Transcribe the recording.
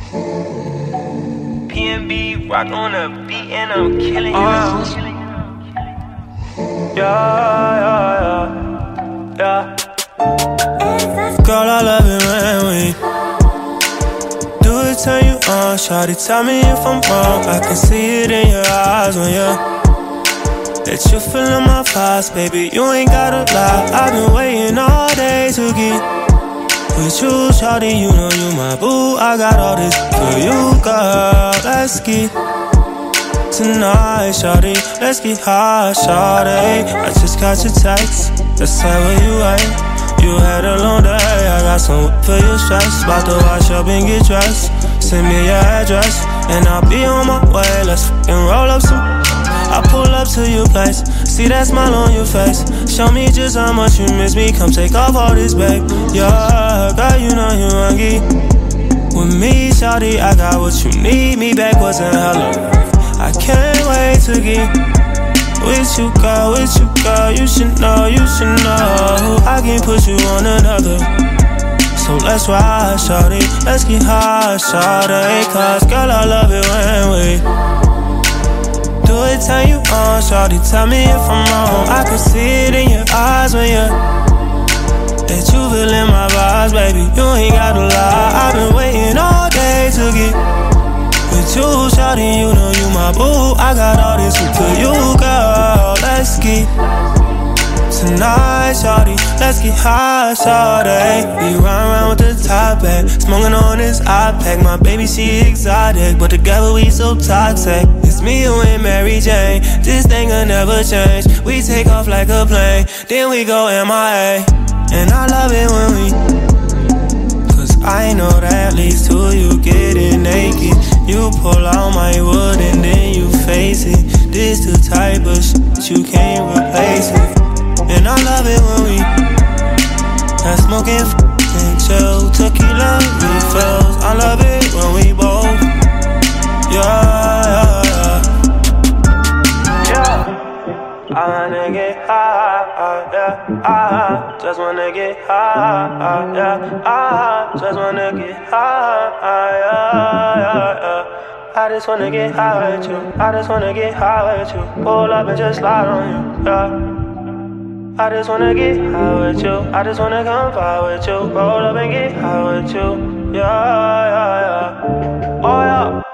PnB Rock on the beat and I'm killing you. Yeah. Girl, I love it when we do it, turn you on. Shawty, tell me if I'm wrong. I can see it in your eyes when that you feelin' my vibes, baby. You ain't gotta lie. I've been waiting all day to get with you, shawty. You know you my boo. I got all this for you, girl. Let's get tonight, shawty. Let's get high, shawty. I just got your text. Let's tell where you at. You had a long day. I got some for your stress. About to wash up and get dressed. Send me your address and I'll be on my way. Let's fucking roll up some. I pull up to your place, see that smile on your face. Show me just how much you miss me. Come take off all this, babe. Yeah, girl, you know you hungry. With me, shawty, I got what you need. Me backwards and hella. I can't wait to get with you, girl, with you, girl. You should know, you should know. I can put you on another. So let's ride, shawty. Let's get high, shawty. Cause girl, I love it when we do it, turn you on, shawty. Tell me if I'm wrong. I can see it in your eyes when that you feelin' my vibes, baby. You ain't gotta lie. I've been waiting all day to get with you, shawty. You know you my boo. I got all this for you, girl. Let's get tonight, shawty. Let's get high, shawty. We run with the top back, smoking on this iPad. My baby, she exotic, but together we so toxic. It's me, you and Mary Jane. This thing will never change. We take off like a plane, then we go MIA. And I love it when we, cause I know that leads to you getting naked. You pull out my wood and then you face it. This the type of shit you can't replace it. And I love it when we not smoking and chill. Tequila refills. I love it when we both. Yeah. I wanna get high, yeah. Just wanna get high, yeah. Just wanna get high, yeah. I just wanna get high with you. I just wanna get high with you. Pull up and just slide on you, yeah. I just wanna get high with you. I just wanna come fly with you. Roll up and get high with you. Yeah. Oh yeah.